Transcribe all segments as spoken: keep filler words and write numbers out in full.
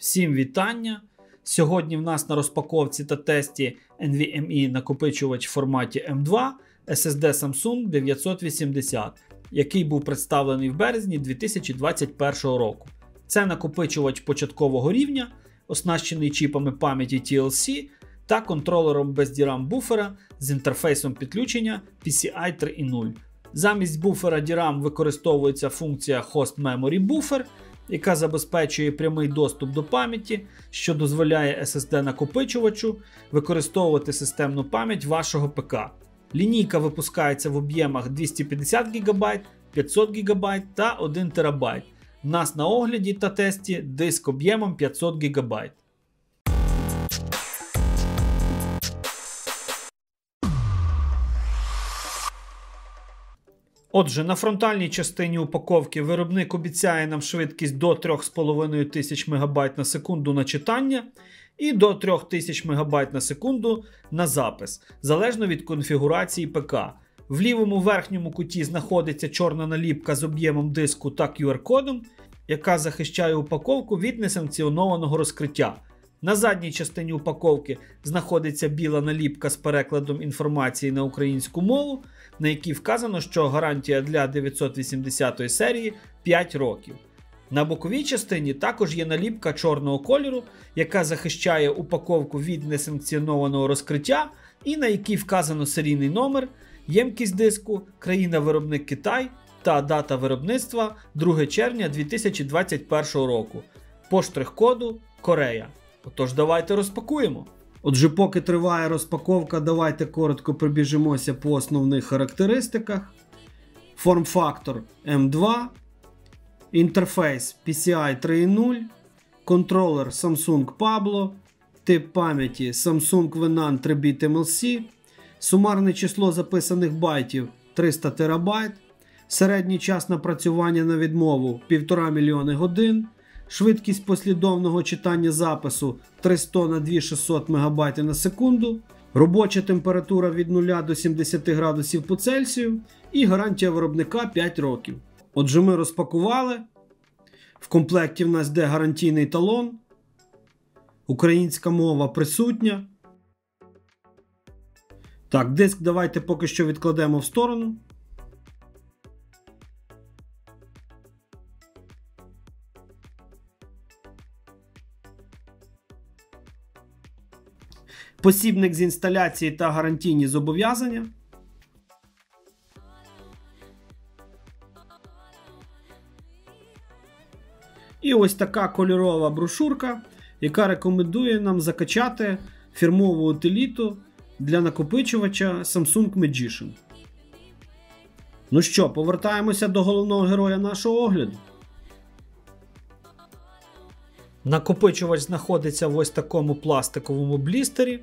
Всім вітання! Сьогодні в нас на розпаковці та тесті NVMe накопичувач в форматі ем два ес ес ді Samsung дев'ятсот вісімдесят, який був представлений в березні дві тисячі двадцять першого року. Це накопичувач початкового рівня, оснащений чіпами пам'яті ті ел сі та контролером без ді рам буфера з інтерфейсом підключення пі сі ай три крапка нуль. Замість буфера ді рам використовується функція Host Memory Buffer, яка забезпечує прямий доступ до пам'яті, що дозволяє ес ес ді накопичувачу використовувати системну пам'ять вашого ПК. Лінійка випускається в об'ємах двісті п'ятдесят гігабайт, п'ятсот гігабайт та один терабайт. У нас на огляді та тесті диск об'ємом п'ятсот гігабайт. Отже, на фронтальній частині упаковки виробник обіцяє нам швидкість до три з половиною тисячі мегабайт на секунду на читання і до три тисячі мегабайт на секунду на запис, залежно від конфігурації ПК. В лівому верхньому куті знаходиться чорна наліпка з об'ємом диску та кю ар-кодом, яка захищає упаковку від несанкціонованого розкриття. На задній частині упаковки знаходиться біла наліпка з перекладом інформації на українську мову, на якій вказано, що гарантія для дев'ятсот вісімдесятої серії п'ять років. На боковій частині також є наліпка чорного кольору, яка захищає упаковку від несанкціонованого розкриття і на якій вказано серійний номер, ємкість диску, країна-виробник Китай та дата виробництва друге червня дві тисячі двадцять першого року. По штрих-коду Корея. Отож, давайте розпакуємо. Отже, поки триває розпаковка, давайте коротко пробіжимося по основних характеристиках. Форм-фактор ем два, інтерфейс пі сі ай три крапка нуль, контролер Samsung Pablo, тип пам'яті Samsung Venan три біт ем ел сі, сумарне число записаних байтів триста терабайт, середній час напрацювання на відмову півтора мільйони годин, швидкість послідовного читання запису триста на дві тисячі шістсот мегабайт на секунду, робоча температура від нуля до сімдесяти градусів по Цельсію і гарантія виробника п'ять років. Отже, ми розпакували. В комплекті в нас йде гарантійний талон. Українська мова присутня. Так, диск давайте поки що відкладемо в сторону. Посібник з інсталяції та гарантійні зобов'язання. І ось така кольорова брошурка, яка рекомендує нам закачати фірмову утиліту для накопичувача Samsung Magician. Ну що, повертаємося до головного героя нашого огляду. Накопичувач знаходиться в ось такому пластиковому блістері.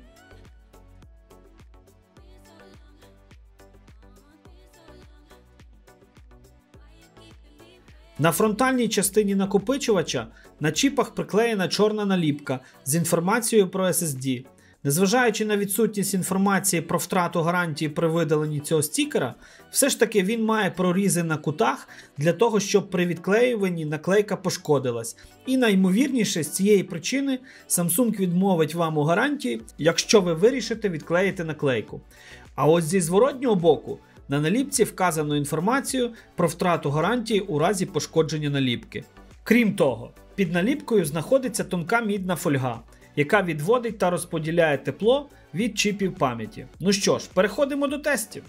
На фронтальній частині накопичувача на чіпах приклеєна чорна наліпка з інформацією про ес ес ді. Незважаючи на відсутність інформації про втрату гарантії при видаленні цього стікера, все ж таки він має прорізи на кутах для того, щоб при відклеюванні наклейка пошкодилась. І найімовірніше з цієї причини Samsung відмовить вам у гарантії, якщо ви вирішите відклеїти наклейку. А ось зі зворотнього боку на наліпці вказано інформацію про втрату гарантії у разі пошкодження наліпки. Крім того, під наліпкою знаходиться тонка мідна фольга, яка відводить та розподіляє тепло від чіпів пам'яті. Ну що ж, переходимо до тестів.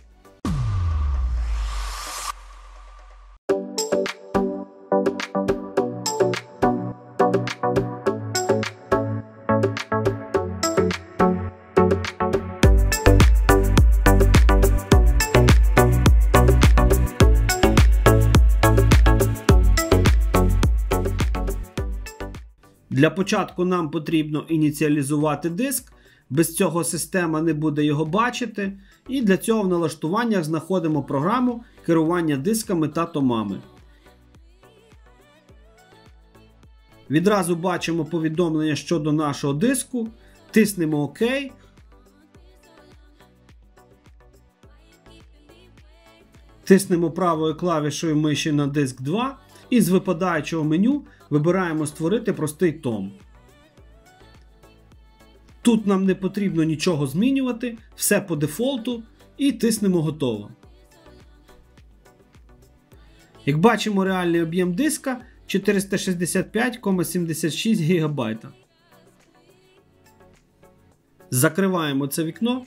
Для початку нам потрібно ініціалізувати диск, без цього система не буде його бачити, і для цього в налаштуваннях знаходимо програму керування дисками та томами. Відразу бачимо повідомлення щодо нашого диску, тиснемо ОК. Тиснемо правою клавішою миші на диск два і з випадаючого меню вибираємо «Створити простий том». Тут нам не потрібно нічого змінювати, все по дефолту і тиснемо готово. Як бачимо, реальний об'єм диска чотириста шістдесят п'ять цілих сімдесят шість гігабайта. Закриваємо це вікно.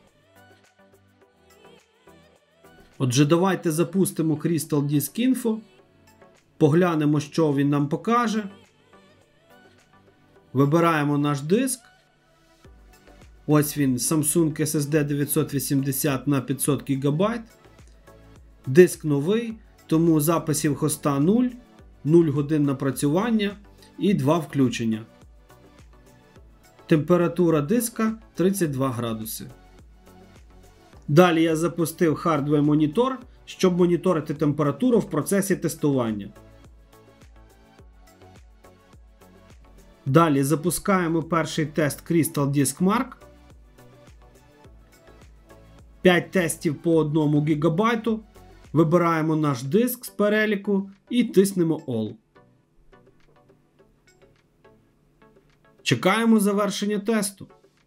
Отже, давайте запустимо Crystal Disk Info. Поглянемо, що він нам покаже. Вибираємо наш диск. Ось він, Samsung ес ес ді дев'ятсот вісімдесят на п'ятсот гігабайт. Диск новий, тому записів хоста нуль, нуль годин напрацювання і два включення. Температура диска тридцять два градуси. Далі я запустив Hardware Monitor, щоб моніторити температуру в процесі тестування. Далі запускаємо перший тест Crystal Disk Mark. п'ять тестів по одному гігабайту. Вибираємо наш диск з переліку і тиснемо All. Чекаємо завершення тесту.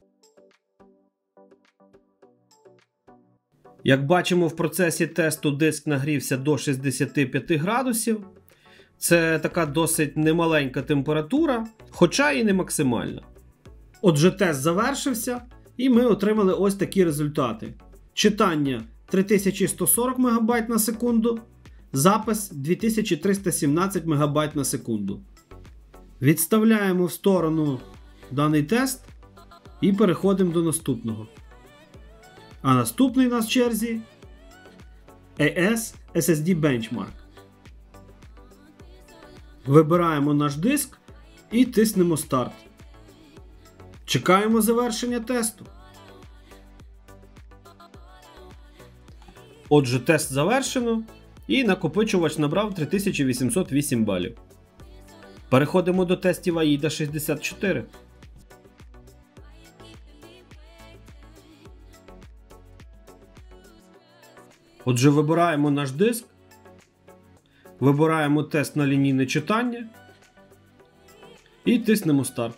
Як бачимо, в процесі тесту диск нагрівся до шістдесят п'ять градусів. Це така досить немаленька температура, хоча і не максимальна. Отже, тест завершився і ми отримали ось такі результати. Читання три тисячі сто сорок мегабайт на секунду, запис дві тисячі триста сімнадцять мегабайт на секунду. Відставляємо в сторону даний тест і переходимо до наступного. А наступний у нас в черзі ей ес ес ес ді Benchmark. Вибираємо наш диск і тиснемо старт. Чекаємо завершення тесту. Отже, тест завершено і накопичувач набрав три тисячі вісімсот вісім балів. Переходимо до тестів аїда шістдесят чотири. Отже, вибираємо наш диск, вибираємо тест на лінійне читання і тиснемо старт.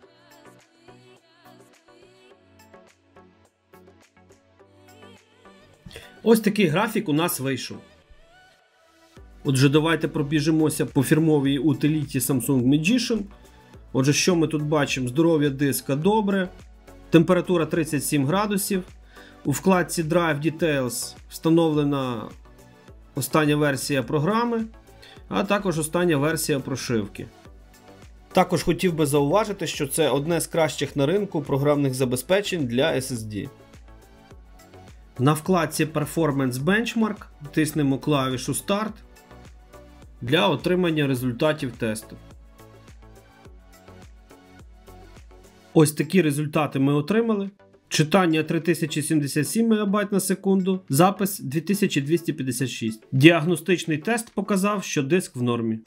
Ось такий графік у нас вийшов. Отже, давайте пробіжимося по фірмовій утиліті Samsung Magician. Отже, що ми тут бачимо? Здоров'я диска добре, температура тридцять сім градусів. У вкладці Drive Details встановлена остання версія програми, а також остання версія прошивки. Також хотів би зауважити, що це одне з кращих на ринку програмних забезпечень для ес ес ді. На вкладці Performance Benchmark тиснемо клавішу Start для отримання результатів тесту. Ось такі результати ми отримали. Читання три тисячі сімдесят сім мегабайт на секунду, запис дві тисячі двісті п'ятдесят шість. Діагностичний тест показав, що диск в нормі.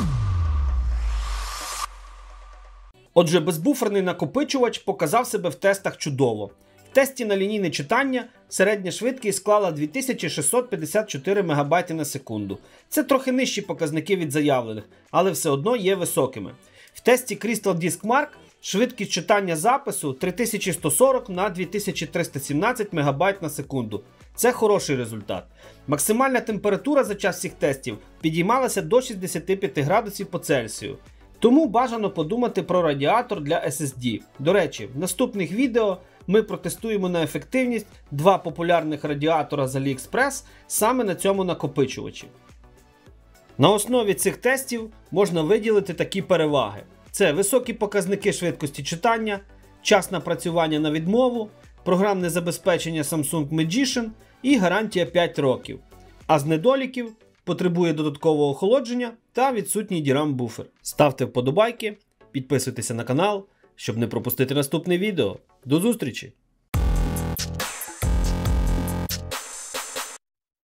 Отже, безбуферний накопичувач показав себе в тестах чудово. В тесті на лінійне читання середня швидкість склала дві тисячі шістсот п'ятдесят чотири мегабайти на секунду. Це трохи нижчі показники від заявлених, але все одно є високими. В тесті Crystal Disk Mark швидкість читання запису три тисячі сто сорок на дві тисячі триста сімнадцять мегабайт на секунду. Це хороший результат. Максимальна температура за час всіх тестів підіймалася до шістдесят п'ять градусів по Цельсію. Тому бажано подумати про радіатор для ес ес ді. До речі, в наступних відео ми протестуємо на ефективність два популярних радіатора з AliExpress саме на цьому накопичувачі. На основі цих тестів можна виділити такі переваги. Це високі показники швидкості читання, час напрацювання на відмову, програмне забезпечення Samsung Magician і гарантія п'ять років. А з недоліків потребує додаткового охолодження та відсутній ді рам буфер. Ставте вподобайки, підписуйтеся на канал, щоб не пропустити наступне відео. До зустрічі!